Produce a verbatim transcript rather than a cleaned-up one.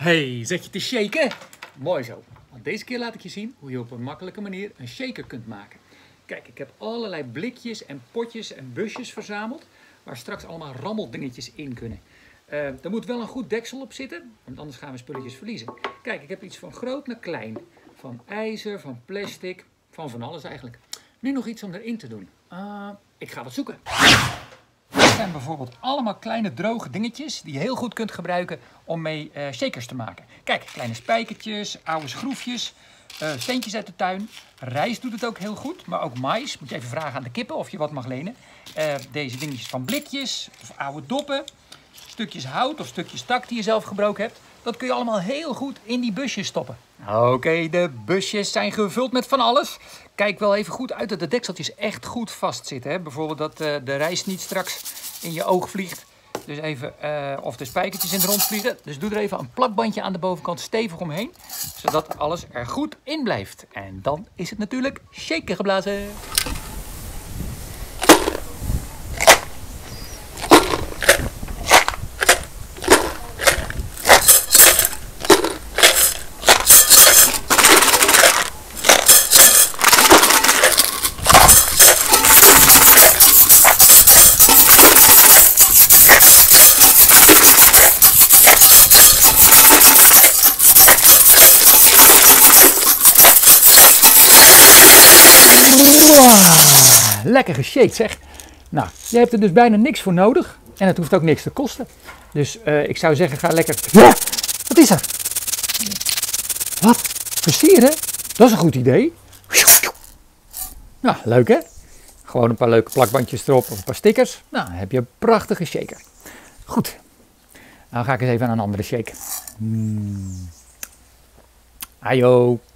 Hey, zet je te shaken? Mooi zo. Want deze keer laat ik je zien hoe je op een makkelijke manier een shaker kunt maken. Kijk, ik heb allerlei blikjes en potjes en busjes verzameld, waar straks allemaal rammeldingetjes in kunnen. Uh, er moet wel een goed deksel op zitten, want anders gaan we spulletjes verliezen. Kijk, ik heb iets van groot naar klein. Van ijzer, van plastic, van van alles eigenlijk. Nu nog iets om erin te doen. Uh, ik ga wat zoeken. Dit zijn bijvoorbeeld allemaal kleine droge dingetjes die je heel goed kunt gebruiken om mee uh, shakers te maken. Kijk, kleine spijkertjes, oude schroefjes, uh, steentjes uit de tuin. Rijst doet het ook heel goed, maar ook mais. Moet je even vragen aan de kippen of je wat mag lenen. Uh, deze dingetjes van blikjes of oude doppen. Stukjes hout of stukjes tak die je zelf gebroken hebt. Dat kun je allemaal heel goed in die busjes stoppen. Oké, okay, de busjes zijn gevuld met van alles. Kijk wel even goed uit dat de dekseltjes echt goed vastzitten. Hè? Bijvoorbeeld dat uh, de rijst niet straks in je oog vliegt. Dus even, uh, of de spijkertjes in de rond vliegen. Dus doe er even een plakbandje aan de bovenkant stevig omheen. Zodat alles er goed in blijft. En dan is het natuurlijk shaken geblazen. Wow, lekker geshaked zeg. Nou, je hebt er dus bijna niks voor nodig. En het hoeft ook niks te kosten. Dus uh, ik zou zeggen, ga lekker... Ja, wat is er? Wat? Versieren? Dat is een goed idee. Nou, leuk hè? Gewoon een paar leuke plakbandjes erop of een paar stickers. Nou, dan heb je een prachtige shaker. Goed. Nou ga ik eens even aan een andere shaker. Hmm. Ajo.